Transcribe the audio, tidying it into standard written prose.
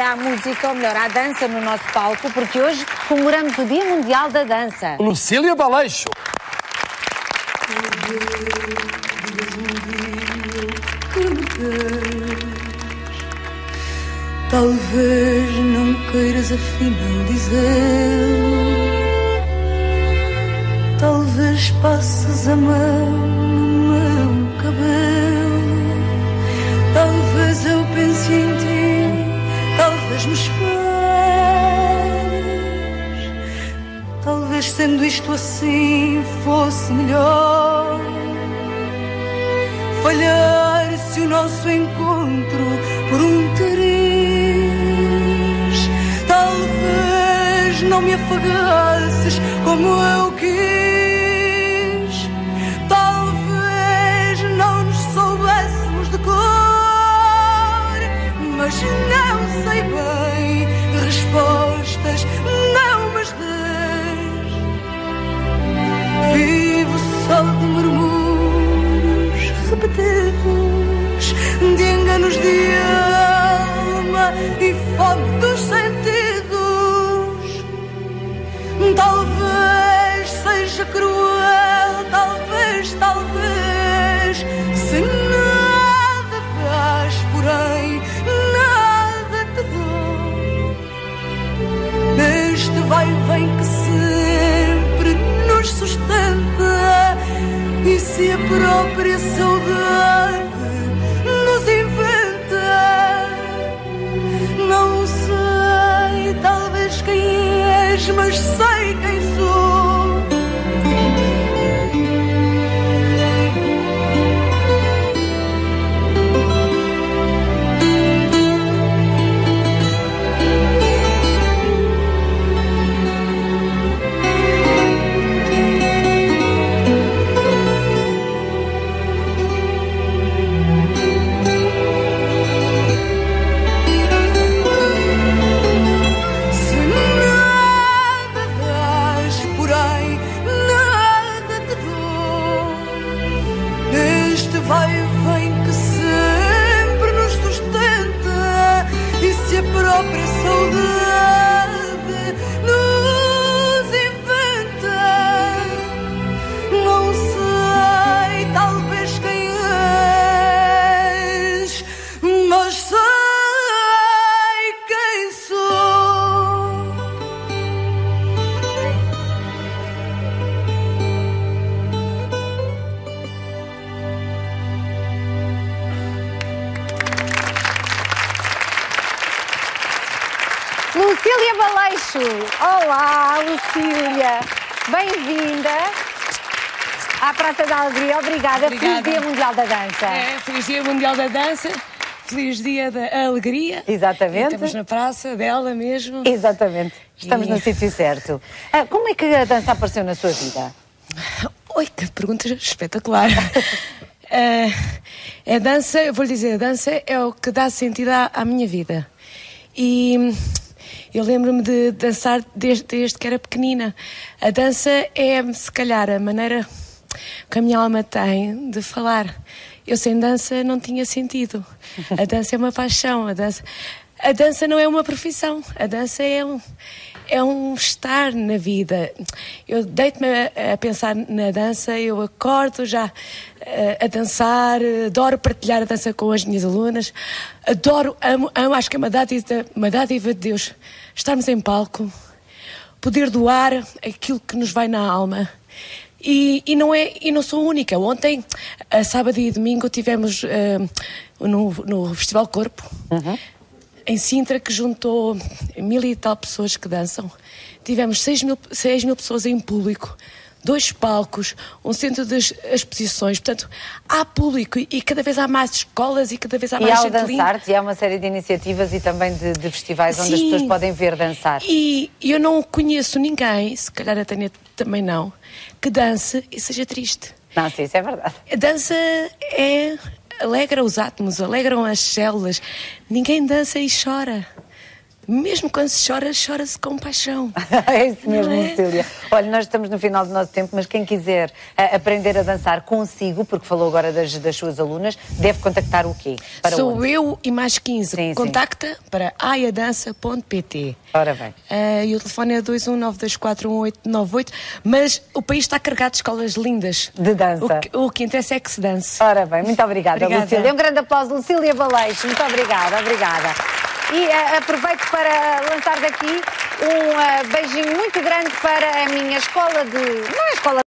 à música, ou melhor, à dança no nosso palco, porque hoje comemoramos o Dia Mundial da Dança. Lucília Baleixo. Talvez não queiras afinal dizê-lo. Talvez passes a mão no meu cabelo. Talvez eu pense em ti. Talvez me esperes. Talvez sendo isto assim fosse melhor. Falhar-se o nosso encontro por um triz. Talvez não me afagasses como eu quis. Talvez não nos soubéssemos de cor. Mas não sei bem respostas, não mas des. Vivo só de murmúrios repetidos, de enganos de alma e fome dos sentidos. Talvez seja cruel, talvez, se nada dás, porém nada te dou. Neste vai e vem que sempre nos sustenta, e se a própria saudade nos inventa. Não sei, talvez quem és, mas sei quem sou. Vai e vem que sempre nos sustenta, e se a própria saudade nos inventa. Não sei, talvez quem és, mas sei quem sou. Lucília Baleixo. Olá, Lucília. Bem-vinda à Praça da Alegria. Obrigada. Feliz Dia Mundial da Dança. Feliz Dia Mundial da Dança. Feliz Dia da Alegria. Exatamente. E estamos na praça dela mesmo. Exatamente. Estamos no sítio certo. Como é que a dança apareceu na sua vida? Oi, que pergunta espetacular. A dança, eu vou lhe dizer, a dança é o que dá sentido à minha vida. E eu lembro-me de dançar desde que era pequenina. A dança é, se calhar, a maneira que a minha alma tem de falar. Eu sem dança não tinha sentido. A dança é uma paixão. A dança não é uma profissão. A dança é um estar na vida. Eu deito-me a pensar na dança, eu acordo já a dançar, adoro partilhar a dança com as minhas alunas, amo, acho que é uma dádiva de Deus estarmos em palco, poder doar aquilo que nos vai na alma. E não sou única. Ontem, sábado e domingo, tivemos no Festival Corpo, em Sintra, que juntou 1000 e tal pessoas que dançam. Tivemos 6 mil pessoas em público, 2 palcos, um centro de exposições. Portanto, há público e cada vez há mais escolas e cada vez há mais gente. E há o Dançarte, e há uma série de iniciativas e também de festivais onde as pessoas podem ver dançar. E eu não conheço ninguém, se calhar a Tânia também não, que dance e seja triste. Não, sim, isso é verdade. A dança alegra os átomos, alegram as células. Ninguém dança e chora. mesmo quando se chora, chora-se com paixão. É isso mesmo, Não é? Cecília. Olha, nós estamos no final do nosso tempo, mas quem quiser aprender a dançar consigo, porque falou agora das suas alunas, deve contactar o quê? Para Sou onde? eu e mais 15. Sim, Contacta para aiadança.pt. Ora bem. E o telefone é 219241898, mas o país está carregado de escolas lindas. De dança. O que interessa é que se dance. Ora bem, muito obrigada, Obrigada. Lucília. Um grande aplauso, Lucília Baleixo. Muito obrigada, obrigada. E aproveito para lançar daqui um beijinho muito grande para a minha escola de... Não é escola